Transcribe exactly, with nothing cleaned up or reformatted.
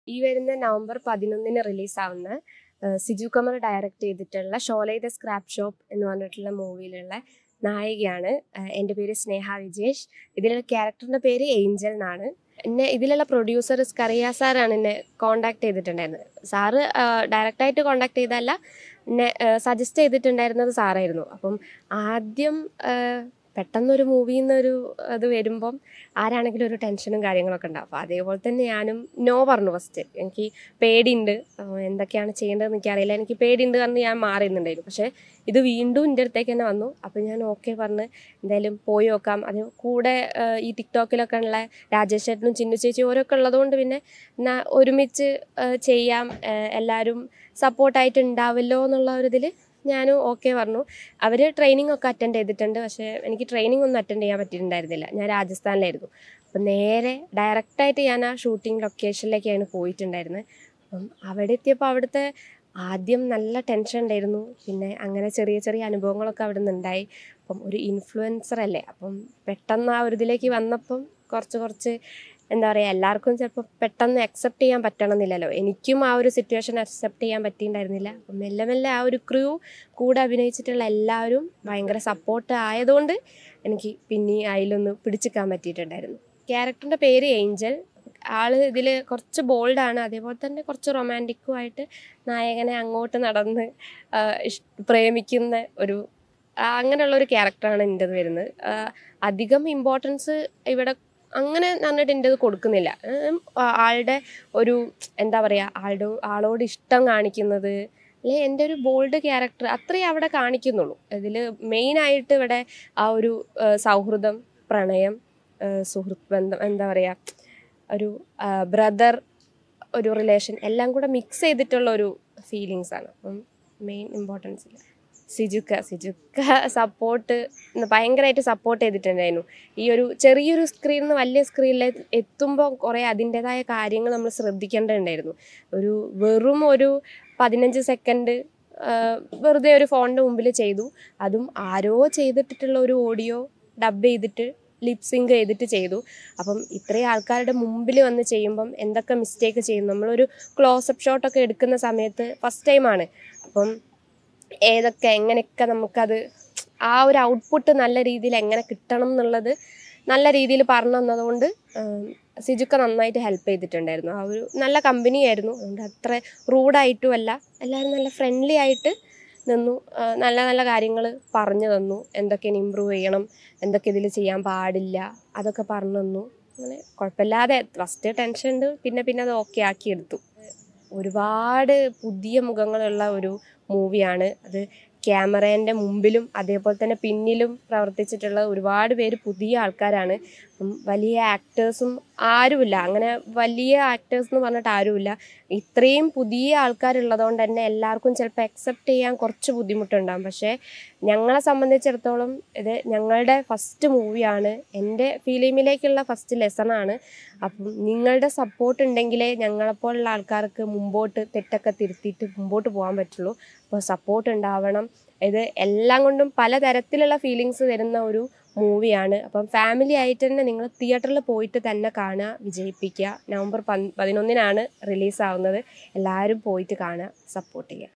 ഈ വരുന്ന നവംബർ പതിനൊന്നിന് റിലീസാവുന്ന സിജു കമർ ഡയറക്റ്റ് ചെയ്തിട്ടുള്ള ഷോലെ ദ സ്ക്രാപ്പ് ഷോപ്പ് എന്ന് പറഞ്ഞിട്ടുള്ള മൂവിയിലുള്ള നായികയാണ്. എൻ്റെ പേര് സ്നേഹ വിജേഷ്. ഇതിലുള്ള ക്യാരക്ടറിൻ്റെ പേര് ഏഞ്ചൽ എന്നാണ്. എന്നെ ഇതിലുള്ള പ്രൊഡ്യൂസർ സ്കറിയ സാറാണ് എന്നെ കോണ്ടാക്ട് ചെയ്തിട്ടുണ്ടായിരുന്നത്. സാറ് ഡയറക്റ്റായിട്ട് കോണ്ടാക്ട് ചെയ്തതല്ല, എന്നെ സജസ്റ്റ് ചെയ്തിട്ടുണ്ടായിരുന്നത് സാറായിരുന്നു. അപ്പം ആദ്യം പെട്ടെന്നൊരു മൂവിയിൽ നിന്നൊരു അത് വരുമ്പം ആരാണെങ്കിലും ഒരു ടെൻഷനും കാര്യങ്ങളൊക്കെ ഉണ്ടാവും. അപ്പോൾ അതേപോലെ തന്നെ ഞാനും നോ പറഞ്ഞു. ഫസ്റ്റ് എനിക്ക് പേടിയുണ്ട്, എന്തൊക്കെയാണ് ചെയ്യേണ്ടതെന്ന് എനിക്കറിയില്ല, എനിക്ക് പേടിയുണ്ട് പറഞ്ഞ് ഞാൻ മാറിയുന്നുണ്ടായിരുന്നു. പക്ഷേ ഇത് വീണ്ടും എൻ്റെ അടുത്തേക്ക് തന്നെ വന്നു. അപ്പോൾ ഞാൻ ഓക്കെ പറഞ്ഞ് എന്തായാലും പോയി നോക്കാം. അത് കൂടെ ഈ ടിക്ടോക്കിലൊക്കെ ഉള്ള രാജേഷ് ചേട്ടനും ചിന്നു ചേച്ചി ഓരോക്കെ ഉള്ളതുകൊണ്ട് പിന്നെ എന്നാൽ ഒരുമിച്ച് ചെയ്യാം, എല്ലാവരും സപ്പോർട്ടായിട്ട് ഉണ്ടാവില്ലോ എന്നുള്ള ഒരു ഇതിൽ ഞാനും ഓക്കെ പറഞ്ഞു. അവർ ട്രെയിനിങ് ഒക്കെ അറ്റൻഡ് ചെയ്തിട്ടുണ്ട്. പക്ഷേ എനിക്ക് ട്രെയിനിങ് ഒന്നും അറ്റൻഡ് ചെയ്യാൻ പറ്റിയിട്ടുണ്ടായിരുന്നില്ല. ഞാൻ രാജസ്ഥാനിലായിരുന്നു. അപ്പം നേരെ ഡയറക്റ്റായിട്ട് ഞാൻ ആ ഷൂട്ടിംഗ് ലൊക്കേഷനിലേക്കാണ് പോയിട്ടുണ്ടായിരുന്നത്. അപ്പം അവിടെ എത്തിയപ്പോൾ അവിടുത്തെ ആദ്യം നല്ല ടെൻഷൻ ഉണ്ടായിരുന്നു. പിന്നെ അങ്ങനെ ചെറിയ ചെറിയ അനുഭവങ്ങളൊക്കെ അവിടെ നിന്നുണ്ടായി. അപ്പം ഒരു ഇൻഫ്ലുവൻസർ അല്ലേ, അപ്പം പെട്ടെന്ന് ആ ഒരു ഇതിലേക്ക് വന്നപ്പം കുറച്ച് കുറച്ച് എന്താ പറയുക, എല്ലാവർക്കും ചിലപ്പോൾ പെട്ടെന്ന് അക്സെപ്റ്റ് ചെയ്യാൻ പറ്റണമെന്നില്ലല്ലോ. എനിക്കും ആ ഒരു സിറ്റുവേഷൻ അക്സെപ്റ്റ് ചെയ്യാൻ പറ്റിയിട്ടുണ്ടായിരുന്നില്ല. അപ്പം മെല്ലെ മെല്ലെ ആ ഒരു ക്രൂ കൂടെ അഭിനയിച്ചിട്ടുള്ള എല്ലാവരും ഭയങ്കര സപ്പോർട്ട് ആയതുകൊണ്ട് എനിക്ക് പിന്നെ അതിലൊന്ന് പിടിച്ചിക്കാൻ പറ്റിയിട്ടുണ്ടായിരുന്നു. ക്യാരക്ടറിൻ്റെ പേര് ഏഞ്ചൽ. ആൾ ഇതിൽ കുറച്ച് ബോൾഡാണ്, അതേപോലെ തന്നെ കുറച്ച് റൊമാൻറ്റിക്കും ആയിട്ട് നായകനെ അങ്ങോട്ട് നടന്ന് ഇഷ് പ്രേമിക്കുന്ന ഒരു അങ്ങനെയുള്ളൊരു ക്യാരക്ടറാണ് എൻ്റെത് വരുന്നത്. അധികം ഇമ്പോർട്ടൻസ് ഇവിടെ അങ്ങനെ പറഞ്ഞിട്ട് എൻ്റെ അത് കൊടുക്കുന്നില്ല. ആളുടെ ഒരു എന്താ പറയുക, ആളുടെ ആളോട് ഇഷ്ടം കാണിക്കുന്നത് അല്ലെ എൻ്റെ ഒരു ബോൾഡ് ക്യാരക്ടർ അത്രയും അവിടെ കാണിക്കുന്നുള്ളൂ. ഇതിൽ മെയിനായിട്ട് ഇവിടെ ആ ഒരു സൗഹൃദം, പ്രണയം, സുഹൃത്ത് ബന്ധം, എന്താ പറയുക, ഒരു ബ്രദർ ഒരു റിലേഷൻ എല്ലാം കൂടെ മിക്സ് ചെയ്തിട്ടുള്ള ഒരു ഫീലിങ്സാണ്. അപ്പം മെയിൻ ഇമ്പോർട്ടൻസ് ഇല്ല. സിജുക്ക സിജുക്ക സപ്പോർട്ട് ഭയങ്കരമായിട്ട് സപ്പോർട്ട് ചെയ്തിട്ടുണ്ടായിരുന്നു. ഈ ഒരു ചെറിയൊരു സ്ക്രീനിൽ നിന്ന് വലിയ സ്ക്രീനിൽ എത്തുമ്പോൾ കുറേ അതിൻ്റെതായ കാര്യങ്ങൾ നമ്മൾ ശ്രദ്ധിക്കേണ്ടതുണ്ടായിരുന്നു. ഒരു വെറും ഒരു പതിനഞ്ച് സെക്കൻഡ് വെറുതെ ഒരു ഫോണിൻ്റെ മുമ്പിൽ ചെയ്തു. അതും ആരോ ചെയ്തിട്ടുള്ള ഒരു ഓഡിയോ ഡബ് ചെയ്തിട്ട് ലിപ്സിങ്ക് ചെയ്തിട്ട് ചെയ്തു. അപ്പം ഇത്രയും ആൾക്കാരുടെ മുമ്പിൽ വന്ന് ചെയ്യുമ്പം എന്തൊക്കെ മിസ്റ്റേക്ക് ചെയ്യും. നമ്മളൊരു ക്ലോസപ്പ് ഷോട്ടൊക്കെ എടുക്കുന്ന സമയത്ത് ഫസ്റ്റ് ടൈമാണ്. അപ്പം ഏതൊക്കെ എങ്ങനെയൊക്കെ നമുക്കത് ആ ഒരു ഔട്ട്പുട്ട് നല്ല രീതിയിൽ എങ്ങനെ കിട്ടണം എന്നുള്ളത് നല്ല രീതിയിൽ പറഞ്ഞു തന്നതുകൊണ്ട് സിജുക്ക നന്നായിട്ട് ഹെൽപ്പ് ചെയ്തിട്ടുണ്ടായിരുന്നു. ആ ഒരു നല്ല കമ്പനിയായിരുന്നു. അതുകൊണ്ട് അത്ര റൂഡായിട്ടും അല്ല, എല്ലാവരും നല്ല ഫ്രണ്ട്ലി ആയിട്ട് നിന്നു. നല്ല നല്ല കാര്യങ്ങൾ പറഞ്ഞു തന്നു, എന്തൊക്കെ ഇമ്പ്രൂവ് ചെയ്യണം, എന്തൊക്കെ ഇതിൽ ചെയ്യാൻ പാടില്ല, അതൊക്കെ പറഞ്ഞു തന്നു. അങ്ങനെ കുഴപ്പമില്ലാതെ ഫസ്റ്റ് ടെൻഷൻ ഉണ്ട്, പിന്നെ പിന്നെ അത് ഓക്കെ ആക്കിയെടുത്തു. ഒരുപാട് പുതിയ മുഖങ്ങളുള്ള ഒരു മൂവിയാണ് അത്. ക്യാമറേൻ്റെ മുമ്പിലും അതേപോലെ തന്നെ പിന്നിലും പ്രവർത്തിച്ചിട്ടുള്ള ഒരുപാട് പേര് പുതിയ ആൾക്കാരാണ്. വലിയ ആക്ടേഴ്സും ആരുമില്ല, അങ്ങനെ വലിയ ആക്ടേഴ്സ് എന്ന് പറഞ്ഞിട്ട് ആരുമില്ല. ഇത്രയും പുതിയ ആൾക്കാരുള്ളതുകൊണ്ട് തന്നെ എല്ലാവർക്കും ചിലപ്പോൾ അക്സെപ്റ്റ് ചെയ്യാൻ കുറച്ച് ബുദ്ധിമുട്ടുണ്ടാകും. പക്ഷേ ഞങ്ങളെ സംബന്ധിച്ചിടത്തോളം ഇത് ഞങ്ങളുടെ ഫസ്റ്റ് മൂവിയാണ്, എൻ്റെ ഫിലിമിലേക്കുള്ള ഫസ്റ്റ് ലെസണാണ്. അപ്പം നിങ്ങളുടെ സപ്പോർട്ട് ഉണ്ടെങ്കിലേ ഞങ്ങളെപ്പോലുള്ള ആൾക്കാർക്ക് മുമ്പോട്ട് തെറ്റൊക്കെ തിരുത്തിയിട്ട് മുമ്പോട്ട് പോകാൻ പറ്റുള്ളൂ. അപ്പോൾ സപ്പോർട്ട് ഉണ്ടാവണം. ഇത് എല്ലാം കൊണ്ടും പലതരത്തിലുള്ള ഫീലിങ്സ് വരുന്ന ഒരു മൂവിയാണ്. അപ്പം ഫാമിലി ആയിട്ട് തന്നെ നിങ്ങൾ തിയേറ്ററിൽ പോയിട്ട് തന്നെ കാണുക, വിജയിപ്പിക്കുക. നവംബർ പതിനൊന്നിനാണ് റിലീസാവുന്നത്. എല്ലാവരും പോയിട്ട് കാണുക, സപ്പോർട്ട് ചെയ്യുക.